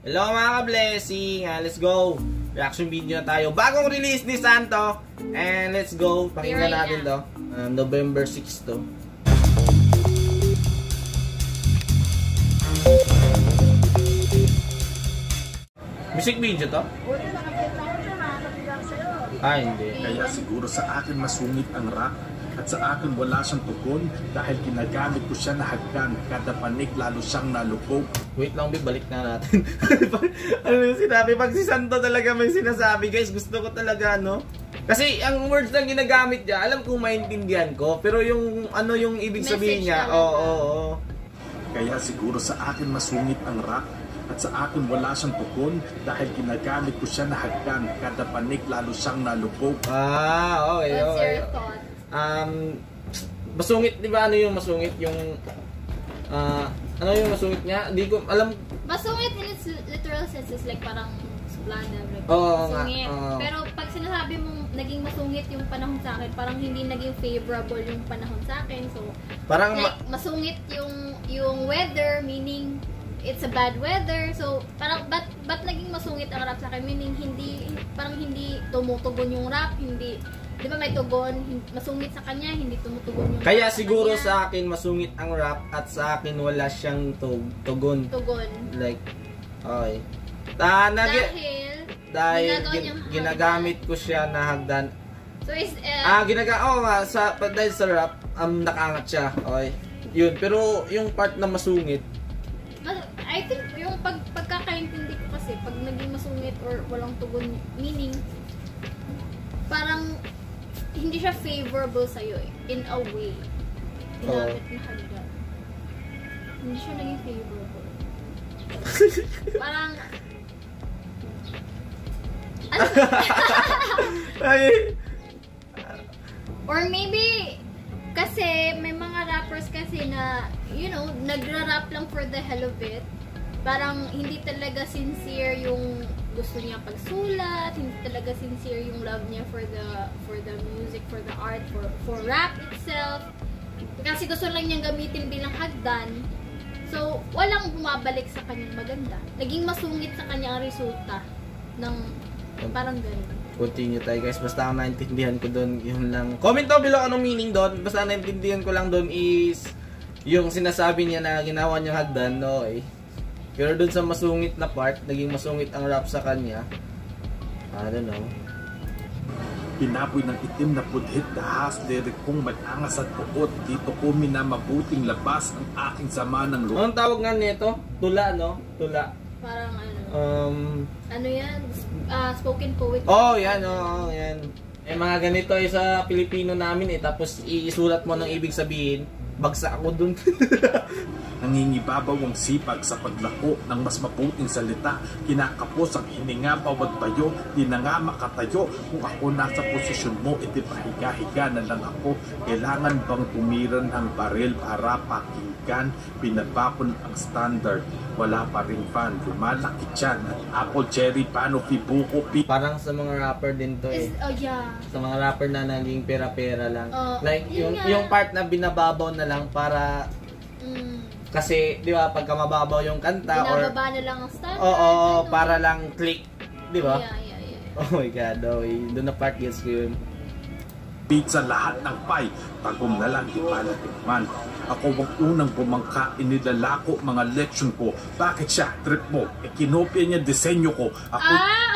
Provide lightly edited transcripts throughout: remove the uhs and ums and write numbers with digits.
Hello mga ka-blessing! Let's go! Reaction video na tayo. Bagong release ni Santo. And let's go. Pakinggan natin to. November 6 to. Music video to? Hindi. Kaya siguro sa akin masungit ang rap at sa akin wala siyang tugon dahil ginagamit ko siya na hagdan. Kada panik lalo siyang nalubog. Wait lang, balik na natin. Ano yung sinabi? Pag si Santo talaga may sinasabi, guys, gusto ko talaga, no? Kasi ang words na ginagamit niya, alam kong maintindihan ko, pero yung ano yung ibig sabihin niya, oo. Kaya siguro sa akin masungit ang rap at sa akin wala siyang tugon dahil ginagamit ko siya na hagdan. Kada panik lalo siyang nalubog. Okay. What's your thought? Masungit, di ba? Ano yung masungit? Yung ano yung masungit niya? Hindi ko alam. Masungit in its literal sense is like parang suplada, like masungit. Pero pag sinasabi mong naging masungit yung panahon sa akin, parang hindi naging favorable yung panahon sa akin. So parang like masungit yung weather, meaning it's a bad weather. So parang but naging masungit ang rap sa akin, meaning hindi tumutugon yung rap, hindi. Di ba may tugon, masungit sa kanya, hindi tumutugon yung kaya siguro sa akin masungit ang rap at sa akin wala siyang tugon. Like, okay. Dahil ginagamit ko siya na hagdan. So is dahil sa rap, nakaangat siya. Okay. Yun, pero yung part na masungit, I think yung pagkakaintindi ko kasi pag naging masungit or walang tugon, meaning parang hindi siya favorable sa'yo in a way. Ginamit na hagdan. Hindi siya naging favorable. Parang ano? Or maybe kasi may mga rappers kasi na, you know, nagra-rap lang for the hell of it. Parang hindi talaga sincere yung gusto niya pagsulat, hindi talaga sincere yung love niya for the music, for the art, for rap itself. Kasi gusto lang niyang gamitin bilang hagdan. So, walang bumabalik sa kanyang maganda. Naging masungit sa kanya ang resulta ng parang ganun. Continue tayo, guys. Basta ang naintindihan ko doon, yun lang. Comment down below anong meaning doon. Basta ang naintindihan ko lang doon is yung sinasabi niya na ginawa niyang hagdan, okay. Pero doon sa masungit na part, naging masungit ang rap sa kanya. I don't know. Pinapoy ng itim na pudhit dahas, lirik kong malangas at puot. Dito ko minamabuting labas ang aking sama ng loob. Anong tawag nga nito? Tula, no? Tula. Parang ano yan? Spoken poetry. Yan. Yan. Mga ganito sa Pilipino namin tapos isulat mo ng ibig sabihin. Bagsak ako dun. Nangingibabaw ang sipag sa paglako ng mas mabuting salita. Kinakapos ang hininga bawat bayo. Di na nga makatayo. Kung ako nasa posisyon mo, pahiga-higa na lang ako. Kailangan bang tumiran ang baril para pakinggan? Pinabakon ang standard. Wala pa rin fan. Lumalaki dyan. At apple, cherry, pano, fibuko, Parang sa mga rapper din to Sa mga rapper na naging pera-pera lang. Like, yung part na binababaw na lang para kasi, di ba, pagka mababaw yung kanta binababa na lang ang standard. Para lang click, di ba? Yeah. Oh my God, doon na part gets ko yun. Pizza lahat ng pie, tagom na lang di pala tikman. Ako ang unang bumangka, inilalako mga leksyon ko. Bakit siya? Trip mo. Kinopya niya disenyo ko. Ako...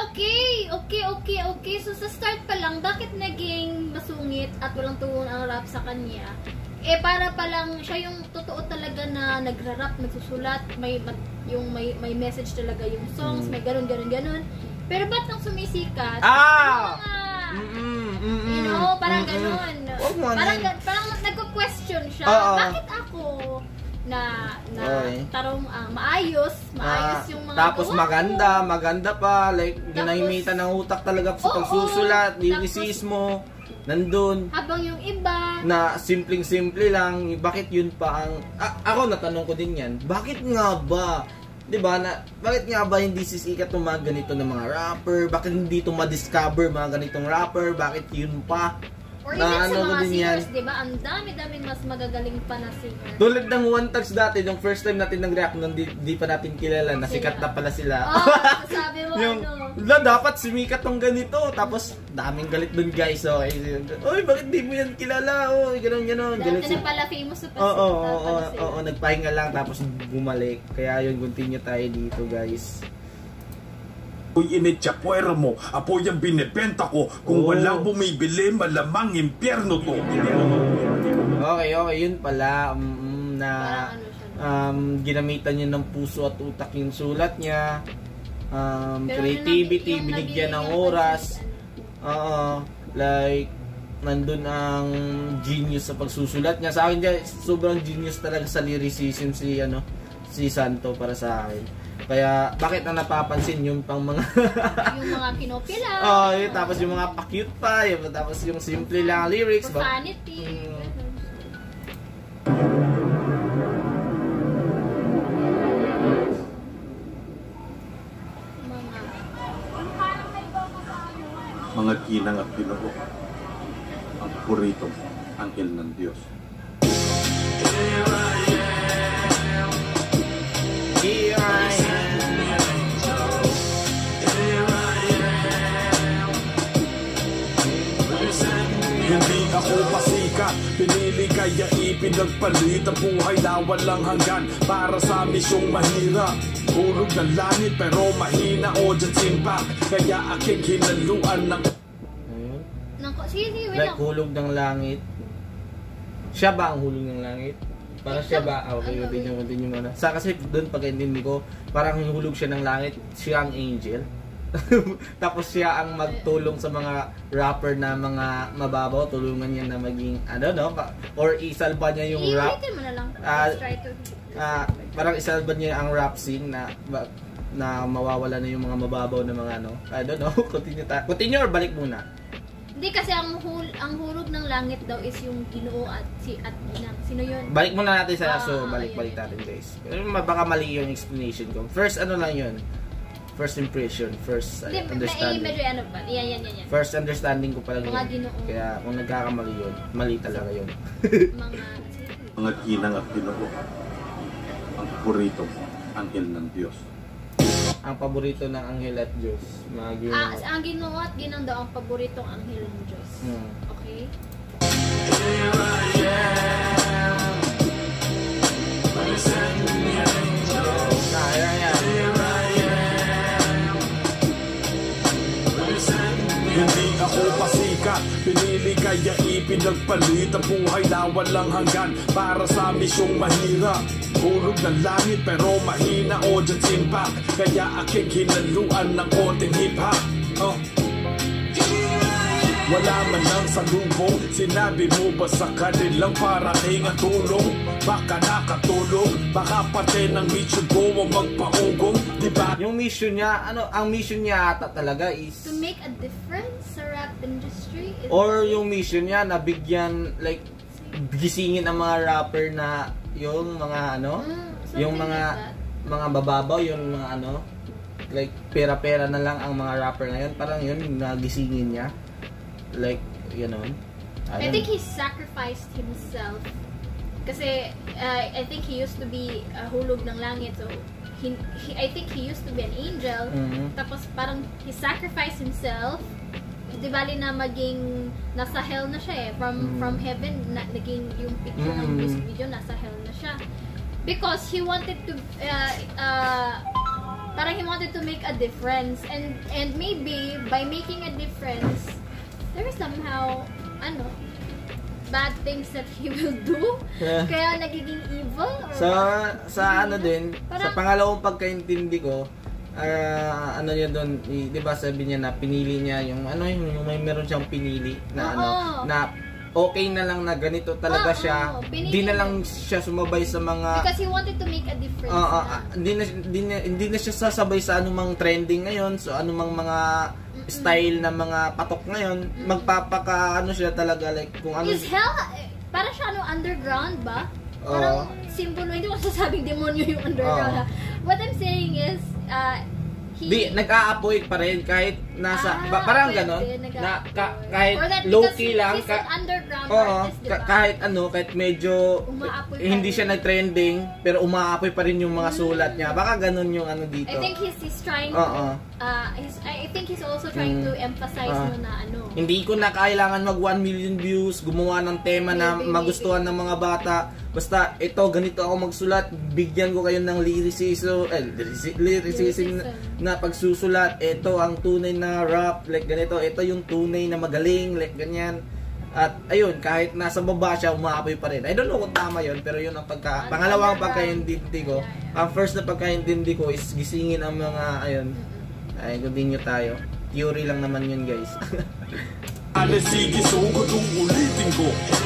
Okay. So sa start pa lang, bakit naging masungit at walang tugon ang rap sa kanya? Para pa lang siya yung totoo talaga na nagra-rap, nagsusulat, may message talaga yung songs, may ganun. Pero ba't nang sumisikat? You know, parang ganun. Parang nagko-question siya. Bakit ako na tarong maayos yung mga tapos maganda pa, like ginahimitan ng utak talaga sa pagsusulat, lyricismo. Nandun. Habang yung iba na simpleng-simple lang, bakit yun pa ang... ako natanong ko din yan, bakit nga ba? Diba, bakit nga ba hindi sisikat ng mga ganito ng mga rapper? Bakit hindi ito ma-discover mga ganitong rapper? Bakit yun pa? Or even sa mga singers, di ba? Ang dami-daming mas magagaling pa na singer. Tulad ng One Touch dati, yung first time natin nag-react nung di pa natin kilala, nasikat na pala sila. Sabi mo yung, dapat sumikat tong ganito. Tapos, daming galit dun guys. So, oy, bakit di mo yan kilala? Oy, ganon. Dati na pala famous na Oo, nagpahinga lang tapos bumalik. Kaya yun, continue tayo dito guys. Apoy initsyapuera mo, apoy ang binibenta ko. Kung walang bumibili, malamang impyerno to. Okay, yun pala. Ginamitan niya ng puso at utak yung sulat niya. Creativity, binigyan ng oras. Like, nandun ang genius sa pagsusulat niya. Sa akin, sobrang genius talaga sa lyricism si Santo para sa akin. Kaya, bakit na napapansin yung pang mga... yung mga kinopya lang. Tapos yung mga pa-cute pa, tapos yung simple lang lyrics. Profanity. Mga ginang at Ginoo, ang puritong anghel ng Diyos. Here I am. Hindi ako pasikat, pinili kaya ipinagpalit ang buhay na walang hanggan para sa misyong mahirap. Hulog ng langit pero mahina o dyan simpak, kaya aking hinaluan ng... Sige, like hulog ng langit. Siya ba ang hulog ng langit? Para siya ba? Okay, continue muna. Kasi doon pag-intindi ko, parang hulog siya ng langit, siya ang angel. Tapos siya ang magtulong sa mga rapper na mga mababaw, tulungan niya na maging or isalba niya yung rap. Mo na lang. Parang isalba niya ang rap scene na mawawala na yung mga mababaw na mga I don't know. Continue or balik muna? Hindi kasi ang hulog ng langit daw is yung Ginoo at sino yun? Balik muna natin sa balik natin guys. Baka mali yung explanation ko. First lang yun. First impression, first understanding. Yan. First understanding ko pala yun. Mga Ginoo. Kaya kung nagkakamali yun, mali talaga yun. Mga ginang at Ginoo, ang puritong anghel ng Diyos. Ang paborito ng anghel at Diyos. Mga Ginoo. Ang Ginoo at Ginang daw ang paboritong anghel ng Diyos. Okay? Here I am, hindi ako pasikat, pinili kaya ipinagpalit ang buhay na walang hanggan para sa misyong mahirap. Hulog ng langit pero mahina o dyan simpak, kaya aking hinaluan ng konting hip-hop. Wala man lang sa lubong, sinabi mo ba sa kanilang parating ang tulong? Baka nakatulong, baka pati ng mission ko o magpaugong, diba? Yung mission niya, ang mission niya ata talaga is to make a difference sa rap industry? Or yung mission niya na bigyan, like, gisingin ang mga rapper na yung mga yung mga bababaw, yung mga like pera-pera na lang ang mga rapper ngayon, parang yun nagisingin niya. Like, I think he sacrificed himself. Kasi, I think he used to be hulog ng langit. So, I think he used to be an angel. Tapos, parang he sacrificed himself. Di bali na maging nasa hell na siya eh. From heaven, naging yung picture ng music video, nasa hell na siya. Because he wanted to, parang he wanted to make a difference. And maybe, by making a difference, there is somehow, bad things that he will do. Kaya nagiging evil? Or sa pangalawang pagkaintindi ko, niya doon, di ba sabi niya na pinili niya yung, may meron siyang pinili na na okay na lang na ganito talaga siya. Hindi na lang siya sumabay sa mga... Because he wanted to make a difference. Hindi na siya sasabay sa anumang trending ngayon, so anumang mga style na mga patok ngayon, magpapaka siya talaga, like kung Is hell, parang siya underground ba? Parang simbolo, hindi ko sasabing demonyo yung underground. What I'm saying is, nag-a-avoid pa rin kahit nasa parang ganon na kahit low-key lang underground artist, diba? kahit kahit medyo hindi siya nag-trending pero umaapoy pa rin yung mga sulat niya. Baka ganon yung dito. I think he's trying I think he's also trying to emphasize na hindi ko na kailangan mag 1 million views, gumawa ng tema na magustuhan ng mga bata. Basta ito, ganito ako magsulat, bigyan ko kayo ng lyricism na pagsusulat. Ito ang tunay na rap, like ganito. Ito yung tunay na magaling, like ganyan. At ayun, kahit nasa baba siya, umaapoy pa rin. I don't know kung tama yun, pero yun ang pangalawang pagkaintindi ko. Ang first na pagkaintindi ko is gisingin ang mga, ay, continue tayo. Theory lang naman yun, guys. Sige, so kung ulitin ko.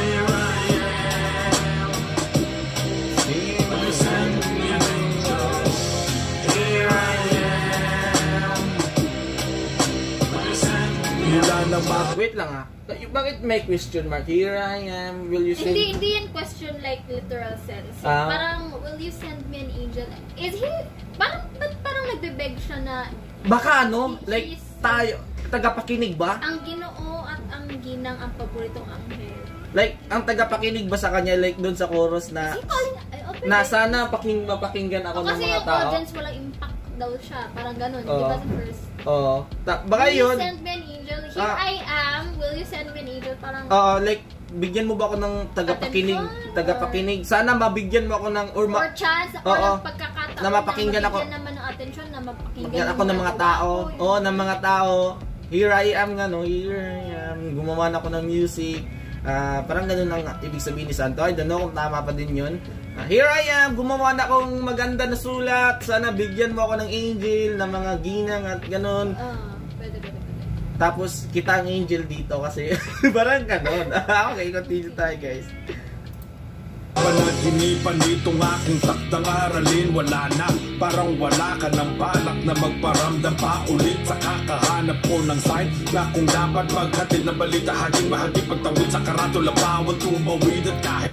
Wait lang bakit may question mark? Here I am, will you send... Hindi yan question like literal sense. Parang, will you send me an angel? Is he, parang nagbe-beg siya na... Baka like tayo, tagapakinig ba? Ang Ginoo at ang Ginang ang paboritong anghel. Like, ang tagapakinig ba sa kanya, like doon sa chorus na... na sana mapakinggan ako ng mga tao? Kasi yung audience walang impact daw siya. Parang ganun, di ba sa first? Baka yun. Will you send me an angel? Here I am. Will you send me an angel? Parang... like, bigyan mo ba ako ng tagapakinig? Sana mabigyan mo ako ng... Or chance, or ng pagkakataon na mapakinggan ako. Mabigyan naman ng attention na mapakinggan ako ng mga tao. Ng mga tao. Here I am nga, Here I am. Gumawa na ako ng music. Parang ganun ang ibig sabihin ni Santo. I don't know kung tama pa din yun. Here I am, gumawa na akong maganda na sulat. Sana bigyan mo ako ng angel, ng mga ginang at ganun. Pwede. Tapos kita ang angel dito kasi parang ganun. Okay, continue tayo, guys. Panaginipan nitong aking takdang aralin, wala na, parang wala ka ng balak na magparamdam pa ulit sa kakahanap ko ng sign na kung dapat maghatid ng balita, haging mahaging pagtawid sa karatula, bawal tumawid at kahit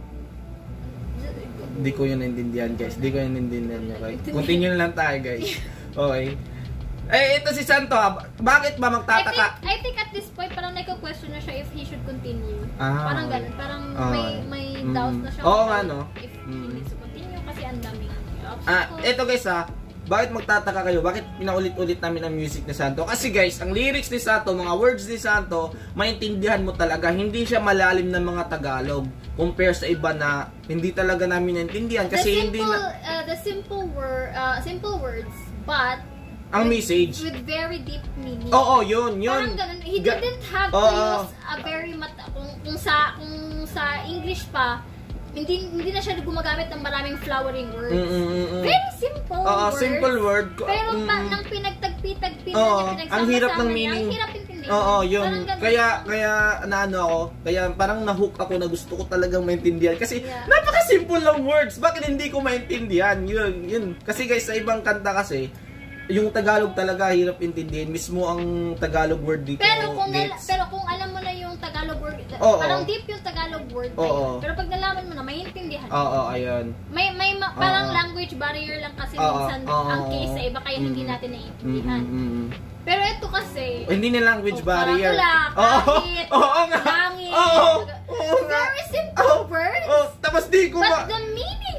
Hindi ko yun naintindihan, guys. Hindi ko yun naintindihan nyo, okay? Continue na lang tayo, guys. Okay. Ito si Santo, bakit ba magtataka? I think at this point, parang nagko-question na siya if he should continue. Parang ganun. Parang may doubts na siya. If he needs to continue kasi ang daming obstacles. Ito guys bakit magtataka kayo? Bakit pinaulit-ulit namin ang music ni Santo? Kasi guys, ang lyrics ni Santo, mga words ni Santo, maintindihan mo talaga. Hindi siya malalim ng mga Tagalog. Compare sa iba na hindi talaga namin naintindihan. Kasi the simple words, but ang message with very deep meaning. Yun. Parang ganun. He didn't have to use a very kung sa English pa, hindi na siya gumagamit ng maraming flowering words. Very simple words. Simple word. Pero nang pinagtagpi-tagpi na ang hirap ng meaning. Ang hirap intindihin. Yun. Kaya kaya parang na-hook ako na gusto ko talagang maintindihan kasi napaka-simple lang words. Bakit hindi ko maintindihan? Yun. Kasi guys, sa ibang kanta kasi yung Tagalog talaga hirap intindihin. Mismo ang Tagalog word dito. Pero kung alam mo na yung Tagalog word, parang deep yung Tagalog word. Pero pag nalaman mo na, maintindihan. Ayun. May parang language barrier lang kasi minsan ang case sa iba kaya hindi natin naiintindihan. Pero ito kasi hindi na language barrier. Kahit, langit. Very simple words. Tapos di ko But the meaning,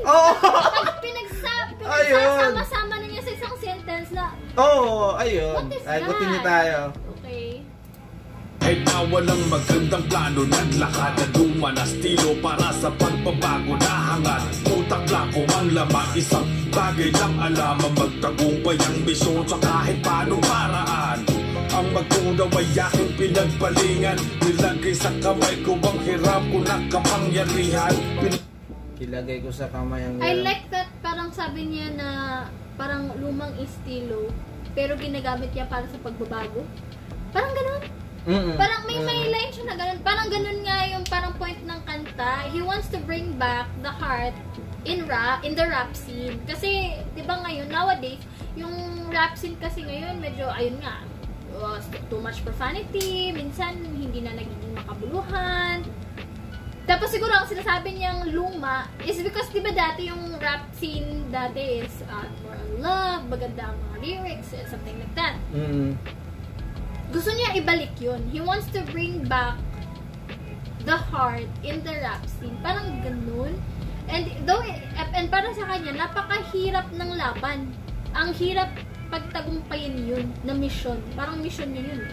pinagsama-sama na niya sa isang sentence na, ayun. What is that? Continue tayo. Okay. kahit na walang magandang plano, naglakad na dumanas estilo para sa pagbabago na hangad. Utak lang ko ang laman, isang bagay lang alam, ang magtagumpay ang misyon sa kahit paano paraan. Ang magtunaw ay aking pinagpalingan, nilagay sa kamay ko ang hirap ko na kapangyarihan. Kilagay ko sa kamay ang I like that, parang sabi niya na parang lumang estilo, pero ginagamit niya para sa pagbabago. Parang ganun. Parang may line siya na ganun. Parang ganun nga yung parang point ng kanta. He wants to bring back the heart in the rap scene. Kasi, di ba ngayon, nowadays, yung rap scene kasi ngayon, medyo, ayun nga, too much profanity, minsan hindi na nagiging makabuluhan. Tapos siguro ang sinasabi niyang luma is because diba dati yung rap scene dati is more on love, maganda ang mga lyrics, something like that. Gusto niya ibalik yun. He wants to bring back the heart in the rap scene. Parang ganun. And para sa kanya, napakahirap ng laban. Ang hirap pagtagumpayin yun na mission. Parang mission niya yun.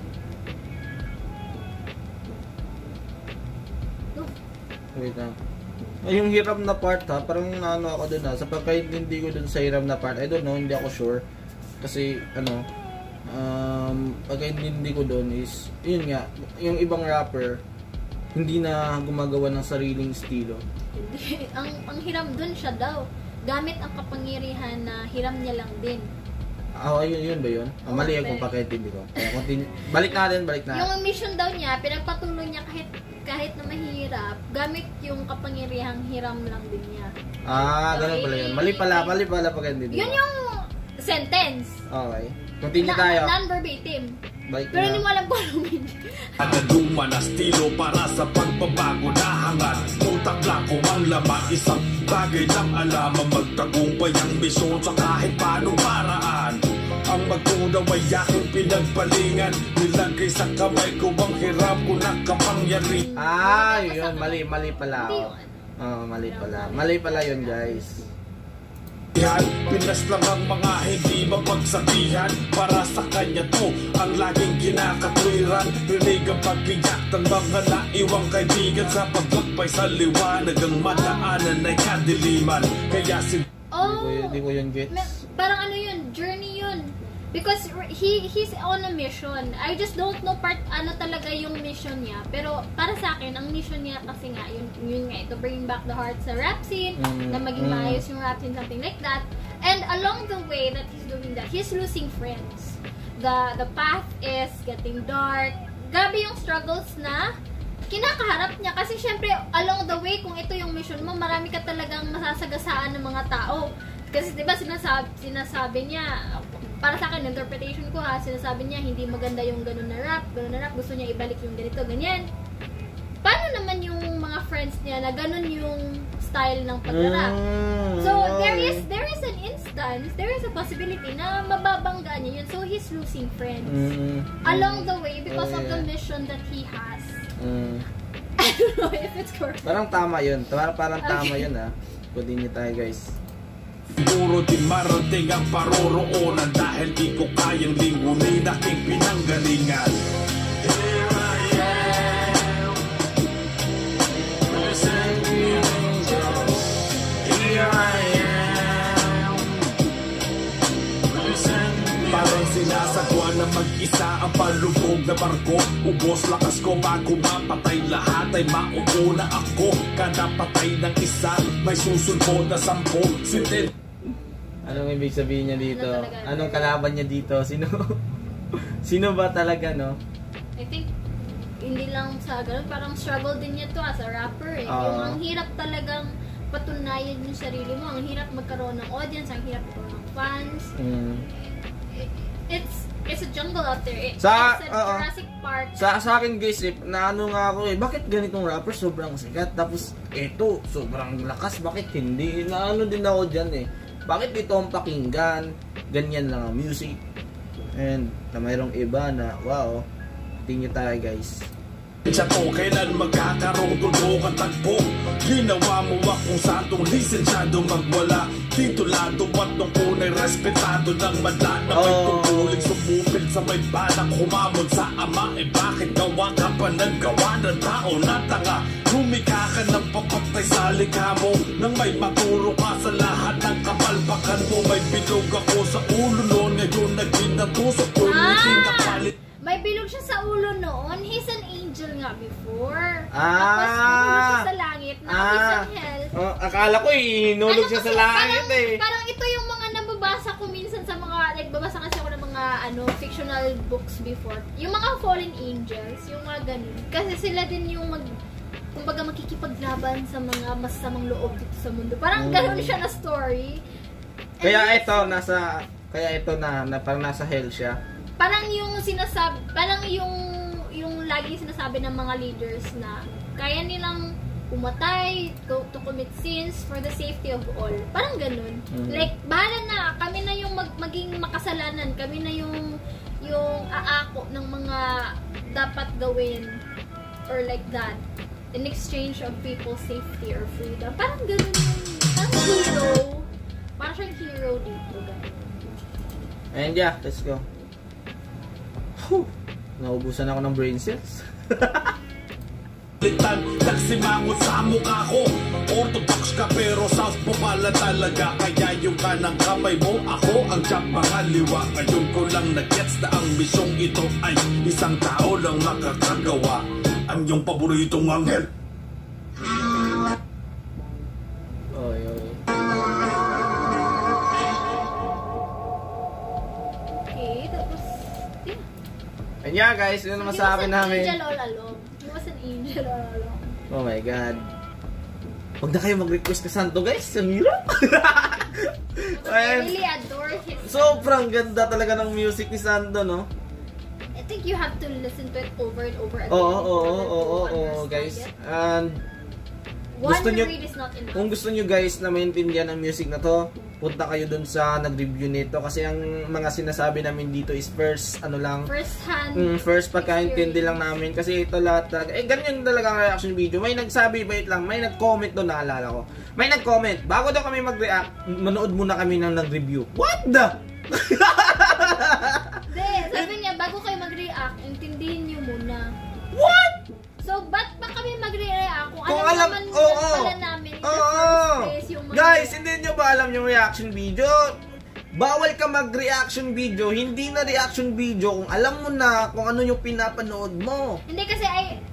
Wait lang. Ay, yung hirap na part ha, parang ano ako dun ha, sa pagkaintindi ko dun sa hirap na part, I don't know, hindi ako sure. Kasi, pagkaintindi ko dun is, yun nga, yung ibang rapper, hindi na gumagawa ng sariling estilo. ang hiram dun siya daw. Gamit ang kapangyarihan na hiram niya lang din. Yun ba yun? Mali ako pagkaintindi ko. Kaya balik natin. Yung mission daw niya, pinagpatuloy niya kahit na mahirap, gamit yung kapangyarihang hiram lang din niya. Ganun pala yun. Mali pala pagkaintindi ko. Yun yung sentence. Okay. Continue tayo. Non-verbatim. Pero hindi mo alam kung ano mean. Luma na estilo para sa pagbabago na hangad. Utak lang kung ang laman, isang bagay lang alam ang magtagumpay ang misyon sa kahit paano paraan. Ang magtunaw ay aking pinagpalingan, nilagay sa kamay ko ang hirap ko na kapangyarihan. Yun, mali pala. Mali pala yun, guys. Pinas lang ang mga hindi mapagsabihan. Para sa kanya to ang laging kinakatwiran. Rinig ang pag-iyak ng mga naiwang kaibigan. Sa paglakbay sa liwanag ang madaanan ay kadiliman. Kaya Hindi ko yun gets. Parang ano yun, journey yun. Because he's on a mission. I just don't know ano talaga yung mission niya. Pero para sa akin, ang mission niya kasi nga, yun nga, to bring back the heart sa rap scene, na maging maayos yung rap scene, something like that. And along the way that he's doing that, he's losing friends. The path is getting dark. Grabe yung struggles na kinakaharap niya. Kasi syempre, along the way, kung ito yung mission mo, marami ka talagang masasagasaan ng mga tao. Kasi diba sinasabi niya, para sa akin, interpretation ko sinasabi niya, hindi maganda yung ganun na rap, gusto niya ibalik yung ganito, ganyan. Paano naman yung mga friends niya na ganun yung style ng pag-rap? So, there is an instance, there is a possibility na mababanggaan niya yun. So, he's losing friends. Along the way, because of the mission that he has. I don't know if it's correct. Parang tama yun. Parang tama yun ha. Continue tayo, guys. Puro di marating ang paroroonan dahil di ko kayang lingunin aking pinanggalingan. Here I am, listen to the angels. Here I am, listen to the parang sinasagwa na mag-isa ang palubog na barko. Ubos lakas ko bago mapatay lahat ay mauuna ako. Kada patay ng isa may susunod na 10. Anong ibig sabihin niya dito? Anong kalaban niya dito? Sino ba talaga, no? I think, hindi lang sa ganun, parang struggle din niya to as a rapper eh. Yung ang hirap talagang patunayan yung sarili mo, ang hirap magkaroon ng audience, ang hirap magkaroon ng fans. It's a jungle out there. It's a Jurassic Park. Sa akin guys, na ano nga ako bakit ganitong rapper sobrang sikat? Tapos, eto, sobrang lakas, bakit hindi? Na ano din ako dyan eh. Bakit ito ang pakinggan? Ganyan lang ang music. And na mayroong iba na, wow, tingin tayo guys. Sa to, kailan magkakaroon tulog at tagpo? Ginawa mo akong santong lisensyado magwala. Titulado at nung unay respetado ng madla na may tungkuling sumupil sa may balak humamon sa ama. Bakit gawa ka pa ng gawa ng tao na tanga? Lumika ka ng papatay sa likha mo nang may maturo ka sa lahat ng kapalpakan mo. May bilog ako sa ulo noon, ngayon nagpinatusok ko kapalit. May bilog siya sa ulo noon. He's an angel nga before. Tapos hinulog siya sa langit. Now he's in hell. Akala ko hinulog siya sa langit Parang ito yung mga nababasa ko minsan sa mga, nagbabasa kasi ako ng mga fictional books before. Yung mga fallen angels, yung mga ganun. Kasi sila din yung kumbaga makikipaglaban sa mga masamang loob dito sa mundo. Parang ganun siya na story. Kaya ito parang nasa hell siya. Parang yung sinasabi, parang yung yung lagi sinasabi ng mga leaders na kaya nilang umatay, to commit sins for the safety of all. Parang ganun. Like, bahala na, kami na yung maging makasalanan, kami na yung aako ng mga dapat gawin or like that in exchange of people's safety or freedom. Parang ganun yung parang hero. Parang siyang hero dito. Ganun. And yeah, let's go. Whew. Naubusan ako ng brain cells. Nagsimangot sa mukha ko. Orthodox ka pero southpaw pala talaga. Kaya yung kanang kamay mo, ako ang jump pangaliwa. Ngayon ko lang nag-gets na ang misyong ito ay isang tao lang makakagawa. Ang iyong paboritong anghel. Oy. Okay, tapos yeah. And yeah guys, yun naman sa akin namin. Angel all along. He was an angel all along. Oh my god. Huwag na kayo mag-request ka Santo guys, ang hirap. I really adore his Sobrang ganda talaga ng music ni Santo, no? I think you have to listen to it over and over again. Oo, guys. And gusto nyo, read is not enough. kung gusto nyo guys na maintindihan ang music na to, punta kayo dun sa nag-review nito kasi ang mga sinasabi namin dito is first pagkaintindi lang namin kasi ito lahat talaga ganyan talaga ang reaction video. May nagsabi, wait lang, may nag-comment doon, naalala ko, may nag-comment bago daw kami mag-react, manood muna kami ng nag-review. What the? Sabi niya, bago kayo mag-react, intindihin nyo muna. What? So, ba't pa kami mag-react? Kung Kung alam alam, naman pala namin in the first place yung guys, hindi nyo ba alam yung reaction video? Bawal ka mag-reaction video, hindi na reaction video kung alam mo na kung ano yung pinapanood mo. Hindi kasi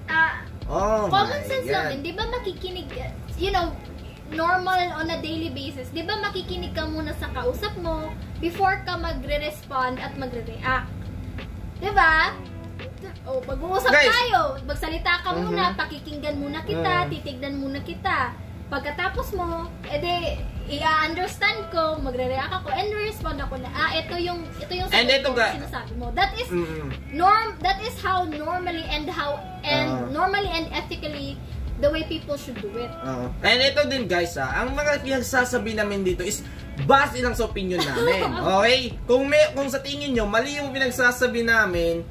common sense namin, di ba makikinig, you know, normal on a daily basis, di ba makikinig ka muna sa kausap mo before ka magre-respond at magre-react. Di ba? O, pag-uusap tayo, magsalita ka muna, pakikinggan muna kita, titignan muna kita. Pagkatapos mo, edi, i-understand ko, magre-react ako, and respond ako na, ito yung sinasabi mo. That is, that is how normally and ethically the way people should do it. And ito din guys ang mga pinagsasabi namin dito is base lang sa opinion namin. Okay? Kung sa tingin nyo mali yung pinagsasabi namin,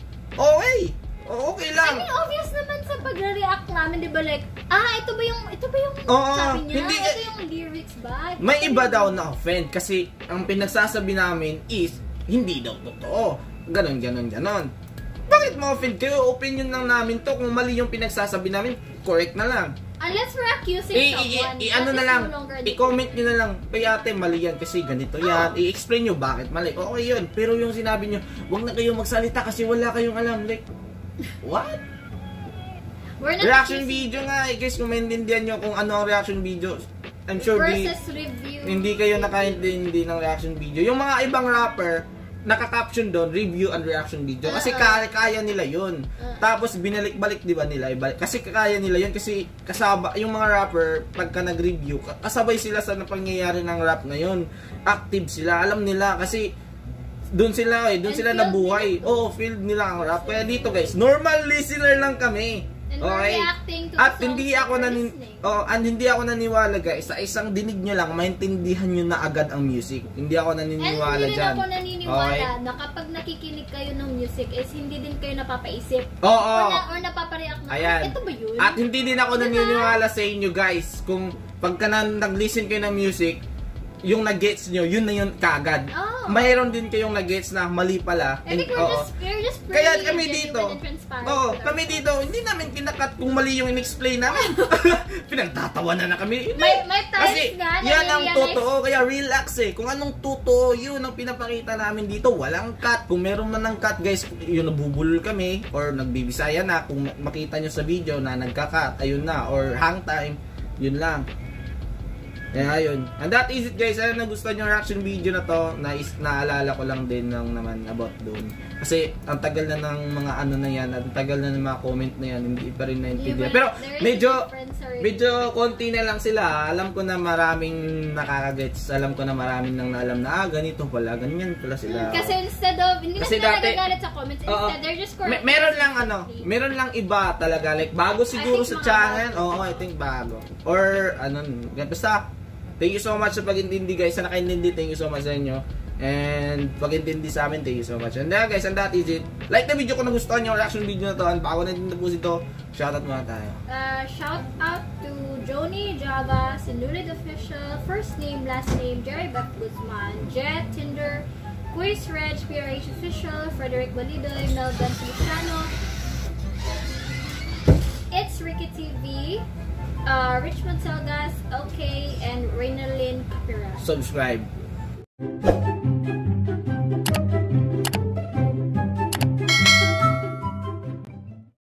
okay lang. I mean, obvious naman sa pagre-react namin, di ba, like, ito ba yung sabi niya? Hindi, ito yung lyrics ba? May iba daw na offend kasi ang pinagsasabi namin is hindi daw totoo. Ganon. Bakit ma-offend kayo? Opinion lang namin to. Kung mali yung pinagsasabi namin, correct na lang. Unless we're accusing someone. Ano na lang, i-comment nyo na lang, kay ate, mali yan kasi ganito yan. I-explain nyo bakit mali. Okay yun. Pero yung sinabi nyo, huwag na kayong magsalita kasi wala kayong alam. Like, what? Reaction video nga guys, kung maintindihan nyo kung ano ang reaction video, I'm sure hindi kayo nakaintindi ng reaction video. Yung mga ibang rapper, naka-caption doon, review and reaction video. Kasi kaya nila yun. Tapos binalik-balik, di ba nila? Kasi kaya nila yun. Kasi kasaba, yung mga rapper, pagka nag-review, kasabay sila sa pangyayari ng rap ngayon. Active sila. Alam nila. Kasi doon sila nabuhay. Field nila ang rap. Kaya dito guys, normal listener lang kami. Okay? At hindi ako naniniwala guys, sa isang dinig nyo lang maintindihan nyo na agad ang music. Hindi ako naniniwala dyan. And hindi dyan. ako naniniwala na kapag nakikinig kayo ng music is hindi din kayo napapaisip. Or napapareact na, ito ba yun? At hindi din ako naniniwala sa inyo guys, kung pagka nag-listen kayo ng music, yung nag-gets nyo, yun na yun kaagad. Mayroon din kayong nag-gets na mali pala. I think we're just kaya kami dito, kami dito, hindi namin kinakat kung mali yung in-explain namin. Pinagtatawa na kami. May times kasi nga yan ang totoo, kaya relax Kung anong totoo, yun ang pinapakita namin dito. Walang cut. Kung meron man ng cut guys, yun nabubulol kami, or nagbibisaya na, kung makita nyo sa video na nagka-cut, ayun na, or hang time, yun lang. Kaya yun. And that is it guys. Nagustuhan yung reaction video na to. Naalala ko lang din ng naman about doon. Kasi ang tagal na ng mga ano na yan, ang tagal na ng mga comment na yan, hindi pa rin naintindihan. Yeah, Pero there is medyo konti na lang sila. Alam ko na maraming nakakagets. Alam ko na maraming nang naalam na ganito pala, ganyan pala sila. Kasi instead of, hindi na sila nagagalit sa comments. Instead, they're just correct. Meron lang iba talaga. Like, bago siguro sa channel. Oo, I think bago. Or, basta, thank you so much sa pag-intindi guys. Sa nakaintindi, thank you so much sa inyo. And pag-intindi sa amin, thank you so much. And guys, and that is it. Like the video kung nagustuhan nyo, reaction video na to. And baka natin tapos ito, shoutout muna tayo. Shout out to Joni, Java, Sinulid Official, first name, last name, Jerry Beth Guzman, Jet, Tinder, Quiz Reg, PRH Official, Frederick Validoy, Melvin Feliciano, It's Ricky TV, Richmond Salgas, OK, and Reynalyn Capira. Subscribe.